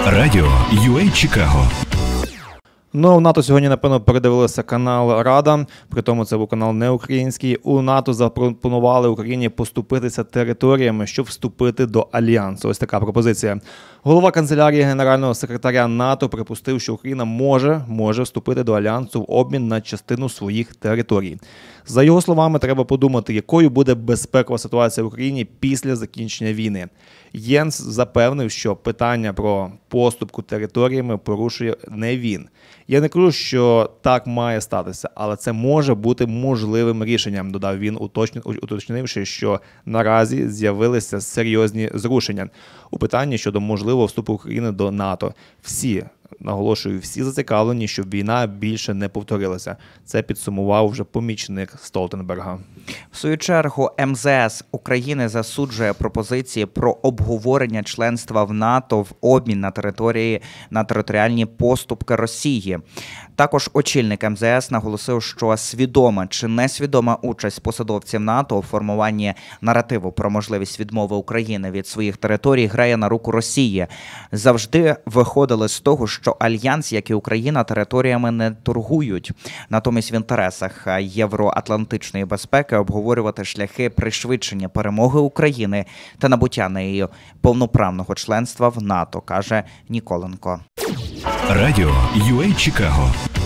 Радіо UA Чикаго. Ну, в НАТО сьогодні, напевно, передивилися канал «Рада», при тому це був канал не український. У НАТО запропонували Україні поступитися територіями, щоб вступити до Альянсу. Ось така пропозиція. Голова канцелярії генерального секретаря НАТО припустив, що Україна може вступити до Альянсу в обмін на частину своїх територій. За його словами, треба подумати, якою буде безпекова ситуація в Україні після закінчення війни. Єнс запевнив, що питання про поступку територіями порушує не він. Я не кажу, що так має статися, але це може бути можливим рішенням, додав він, уточнивши, що наразі з'явилися серйозні зрушення у питанні щодо можливого вступу України до НАТО. Всі зацікавлені, щоб війна більше не повторилася. Це підсумував вже помічник Столтенберга. В свою чергу, МЗС України засуджує пропозиції про обговорення членства в НАТО в обмін на територіальні поступки Росії. Також очільник МЗС наголосив, що свідома чи несвідома участь посадовців НАТО у формуванні наративу про можливість відмови України від своїх територій грає на руку Росії. Завжди виходили з того, що Альянс, як і Україна, територіями не торгують. Натомість в інтересах євроатлантичної безпеки обговорювати шляхи пришвидшення перемоги України та набуття нею повноправного членства в НАТО, каже Ніколенко. Радіо UA Чикаго.